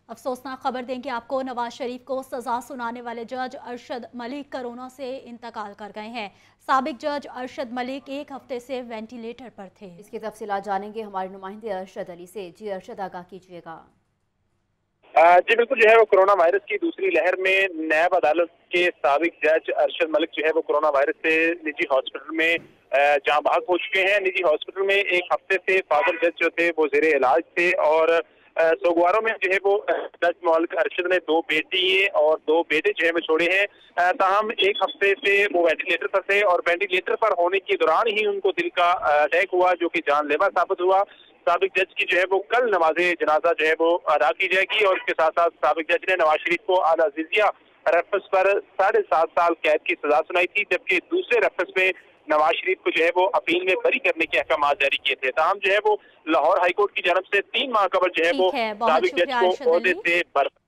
अफसोसनाक खबर दें कि आपको नवाज शरीफ को सजा सुनाने वाले जज अरशद मलिक कोरोना से इंतकाल कर गए हैं। साबिक जज अरशद मलिक एक हफ्ते से वेंटिलेटर पर थे। इसकी तफसीलात जानेंगे हमारे नुमाइंदे अरशद अली से। जी अरशद, आगाह कीजिएगा। जी बिल्कुल, जो है वो कोरोना वायरस की दूसरी लहर में नैब अदालत के साबिक जज अरशद मलिक जो है वो कोरोना वायरस से निजी हॉस्पिटल में जहाँ बहाल हो चुके हैं। निजी हॉस्पिटल में एक हफ्ते से फादर जज जो थे वो जेरे इलाज थे और सोमवारों में जो है वो जज मलिक अरशद ने 2 बेटी और 2 बेटे जो है वो छोड़े हैं। ताहम एक हफ्ते से वो वेंटिलेटर पर थे और वेंटिलेटर पर होने के दौरान ही उनको दिल का अटैक हुआ, जो कि जानलेवा साबित हुआ। साबिक जज की जो है वो कल नमाज़े जनाजा जो है वो अदा की जाएगी और इसके साथ साथ साबिक जज ने नवाज शरीफ को आला जिजिया रेफरेंस पर 7.5 साल कैद की सजा सुनाई थी, जबकि दूसरे रेफरेंस में नवाज शरीफ को जो है वो अपील में बरी करने के अहकाम जारी किए थे। ताहम जो है वो लाहौर हाईकोर्ट की जानब से 3 माह कबल जो है वो ठीक है, बहुत साबिक जज शुक्रिया को अरशद ओहदे अली। से